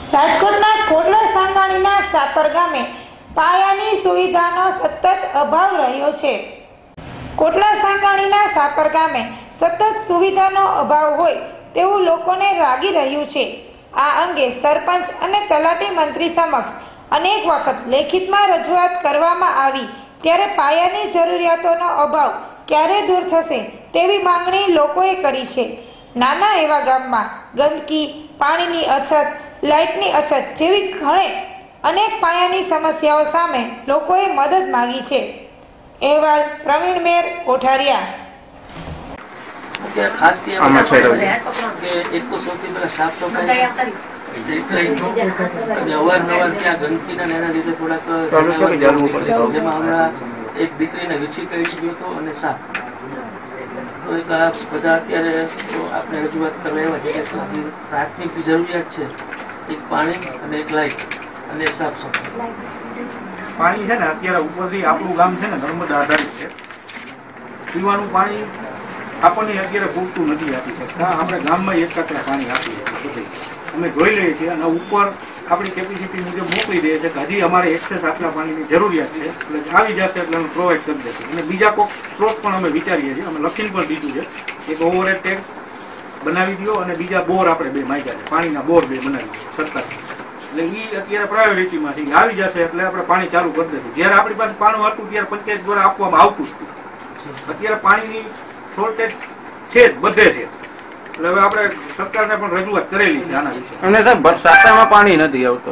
રાજકોટના કોટડા સાંગાણીના સાપર ગામે પાયાની સુવિધાનો સતત અભાવ રહ્યો છે। કોટડા સાંગાણીના સાપર ગામે સતત સુવિધાનો અભાવ હોય તેવું લોકોને લાગી રહ્યું છે। આ અંગે સરપંચ અને તલાટી મંત્રી સમક્ષ અનેક વખત લેખિતમાં રજૂઆત કરવામાં આવી ત્યારે પાયાની જરૂરિયાતોનો અભાવ ક્યારે દૂર થશે તેવી માંગણી લોકોએ કરી છે। નાના એવા ગામમાં ગંદકી, પાણીની અછત, લાઇટની અછત જેવી ઘણી અનેક પાયાની સમસ્યાઓ સામે લોકોએ મદદ માંગી છે। અહેવાલ પ્રવીણ મેર કોઠારિયા। ખાસ કે એક તો સૌથી પહેલા સાફ સફાઈ અને અવારનવાર ત્યાં ગંદકીના એના લીધે થોડાક જેમાં હમણાં એક દીકરીને વીછી કરી ગયો હતો અને સાફ તો એક આ બધા અત્યારે આપણે રજૂઆત કરવા એવા છે કે પ્રાથમિક જરૂરિયાત છે એક પાણી અને એક લાઇટ અને સાફ સફાઈ। પાણી છે ને અત્યારે ઉપરથી આપણું ગામ છે ને નર્મદા આધારિત છે। પીવાનું પાણી આપણને અત્યારે પૂરતું નથી આપી શકતા। આપણે ગામમાં એક કચરા પાણી આપીએ અમે જોઈ લઈએ છીએ અને ઉપર આપણી કેપેસિટી મુજબ મોકલી દઈએ છીએ કે હજી અમારે એક્સેસ આટલા પાણીની જરૂરિયાત છે એટલે આવી જશે એટલે અમે પ્રોવાઈડ કરી દઈશું। અને બીજા કોઈક સ્ત્રોત પણ અમે વિચારીએ છીએ, અમે લખીને પણ દીધું છે એક ઓવરહેડ ટેન્ક બનાવી દો અને બીજા બોર આપણે બે માંગ્યા છે, પાણીના બોર બે બનાવી દો સરકાર, એટલે એ અત્યારે પ્રાયોરિટીમાં છે આવી જશે એટલે આપણે પાણી ચાલુ કરી દઈશું। જ્યારે આપણી પાસે પાણી હતું ત્યારે પંચાયત દ્વારા આપવામાં આવતું હતું, અત્યારે પાણીની શોર્ટેજ છે જ બધે છે એટલે હવે આપણે સરકારને પણ રજૂઆત કરેલી છે આના વિશે। અને સાહેબ વરસાદમાં પાણી નથી આવતો,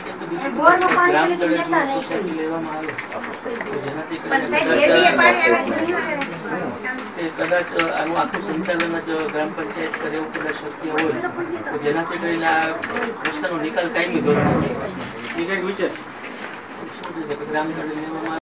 કદાચ આનું આખું સંચાલન જ ગ્રામ પંચાયત કરે એવું કદાચ શક્ય હોય તો જેનાથી કરીને આ રસ્તાનો નિકાલ કાયમી ધોરણે વિચાર ગ્રામ